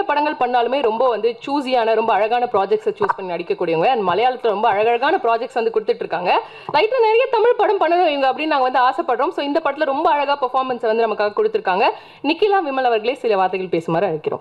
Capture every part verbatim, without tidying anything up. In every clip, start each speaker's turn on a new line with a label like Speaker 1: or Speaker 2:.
Speaker 1: படங்கள் பண்ணாலுமே ரொம்ப வந்து சூஸியான ரொம்ப அழகான ப்ராஜெக்ட்ஸை சூஸ் பண்ணி நடிக்கக்கூடியவங்க அண்ட் மலையாளத்தில் ரொம்ப அழகழகான ப்ராஜெக்ட்ஸ் வந்து கொடுத்துட்டு இருக்காங்க. லைட்டாக நிறைய தமிழ் படம் பண்ணணும் இவங்க அப்படின்னு நாங்கள் வந்து ஆசைப்படுறோம். ஸோ இந்த படத்தில் ரொம்ப அழகாக பெர்ஃபார்மன்ஸ் வந்து நமக்காக கொடுத்துருக்காங்க. நிக்கிலா விமல் அவர்களே சில வார்த்தைகள் பேசுமாறு அழைக்கிறோம்.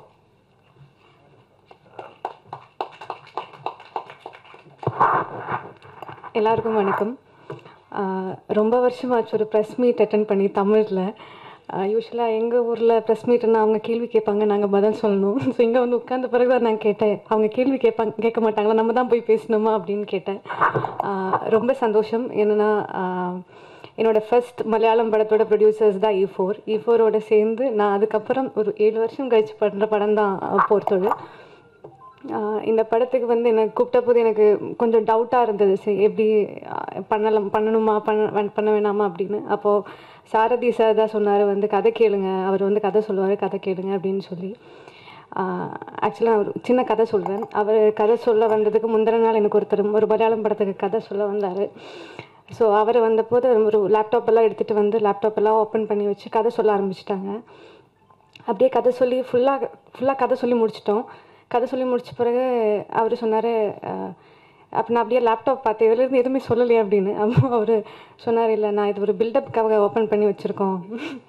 Speaker 2: எல்லாருக்கும் வணக்கம். ரொம்ப வருஷமாச்சு ஒரு ப்ரெஸ் மீட் அட்டென்ட் பண்ணி தமிழில். யூஸ்வலாக எங்கள் ஊரில் ப்ரெஸ் மீட்னா அவங்க கேள்வி கேட்பாங்க, நாங்கள் பதில் சொல்லணும். ஸோ இங்கே வந்து உட்கார்ந்த பிறகு தான் நான் கேட்டேன், அவங்க கேள்வி கேட்பாங்க கேட்க மாட்டாங்களா, நம்ம தான் போய் பேசணுமா அப்படின்னு கேட்டேன். ரொம்ப சந்தோஷம். என்னென்னா என்னோடய ஃபர்ஸ்ட் மலையாளம் படத்தோட ப்ரொடியூசர்ஸ் தான் இ ஃபோர் இ ஃபோரோட சேர்ந்து நான் அதுக்கப்புறம் ஒரு ஏழு வருஷம் கழிச்சு பண்ணுற படம் தான் போர்த்தொழில். இந்த படத்துக்கு வந்து எனக்கு கூப்பிட்ட போது எனக்கு கொஞ்சம் டவுட்டாக இருந்தது, சரி எப்படி பண்ணலாம் பண்ணணுமா பண்ண பண்ண வேணாமா அப்படின்னு. அப்போது சாரதி சார் தான் சொன்னார், வந்து கதை கேளுங்க, அவர் வந்து கதை சொல்லுவார், கதை கேளுங்க அப்படின்னு சொல்லி. ஆக்சுவலாக ஒரு சின்ன கதை சொல்கிறேன். அவர் கதை சொல்ல வந்ததுக்கு முந்தின நாள் எனக்கு ஒருத்தர் ஒரு மலையாளம் படத்துக்கு கதை சொல்ல வந்தார். ஸோ அவர் வந்தபோது ஒரு லேப்டாப்பெல்லாம் எடுத்துகிட்டு வந்து லேப்டாப்பெல்லாம் ஓப்பன் பண்ணி வச்சு கதை சொல்ல ஆரம்பிச்சிட்டாங்க. அப்படியே கதை சொல்லி ஃபுல்லாக ஃபுல்லாக கதை சொல்லி முடிச்சிட்டோம். கதை சொல்லி முடிச்ச பிறகு அவர் சொன்னார், அப்போ நான் அப்படியே லேப்டாப் பார்த்தேன், இதுலேருந்து எதுவுமே சொல்லலையே அப்படின்னு. அப்போ அவர் சொன்னார், இல்லை நான் இது ஒரு பில்டப்காக ஓப்பன் பண்ணி வச்சுருக்கோம்,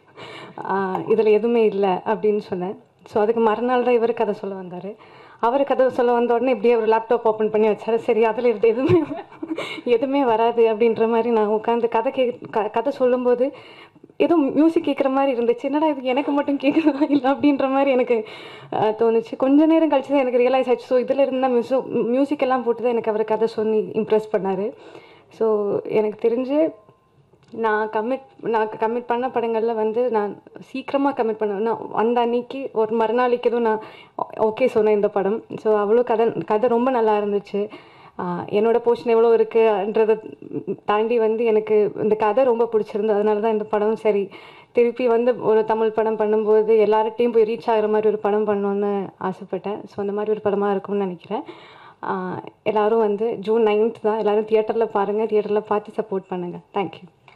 Speaker 2: இதில் எதுவுமே இல்லை அப்படின்னு சொன்னேன். ஸோ அதுக்கு மறுநாள் தான் இவர் கதை சொல்ல வந்தார். அவர் கதை சொல்ல வந்த உடனே இப்படியே ஒரு லேப்டாப் ஓப்பன் பண்ணி வச்சார். சரி, அதில் இருந்து எதுவுமே எதுவுமே வராது அப்படின்ற மாதிரி நான் உட்காந்து கதை கே கதை சொல்லும்போது ஏதோ மியூசிக் கேட்குற மாதிரி இருந்துச்சு. என்னடா இது எனக்கு மட்டும் கேட்குறதா இல்லை அப்படின்ற மாதிரி எனக்கு தோணுச்சு. கொஞ்சம் நேரம் கழிச்சு தான் எனக்கு ரியலைஸ் ஆச்சு. ஸோ இதில் இருந்தால் மியூசோ மியூசிக் எல்லாம் போட்டு தான் எனக்கு அவர் கதை சொல்லி இம்ப்ரெஸ் பண்ணார். ஸோ எனக்கு தெரிஞ்சு நான் கமிட் நான் கமிட் பண்ண படங்களில் வந்து நான் சீக்கிரமாக கமிட் பண்ணேன். நான் அந்த அன்னைக்கு ஒரு மறுநாளைக்கு எதுவும் நான் ஓகே சொன்னேன் இந்த படம். ஸோ அவ்வளோ கதை கதை ரொம்ப நல்லா இருந்துச்சு. என்னோடய போர்ஷன் எவ்வளோ இருக்குன்றதை தாண்டி வந்து எனக்கு இந்த கதை ரொம்ப பிடிச்சிருந்தது. அதனால தான் இந்த படம் சரி திருப்பி வந்து ஒரு தமிழ் படம் பண்ணும்போது எல்லார்ட்டையும் போய் ரீச் ஆகிற மாதிரி ஒரு படம் பண்ணணுன்னு ஆசைப்பட்டேன். ஸோ அந்த மாதிரி ஒரு படமாக இருக்கும்னு நினைக்கிறேன். எல்லோரும் வந்து ஜூன் நைன்த் தான் எல்லோரும் தியேட்டரில் பாருங்கள், தியேட்டரில் பார்த்து சப்போர்ட் பண்ணுங்கள். தேங்க்யூ.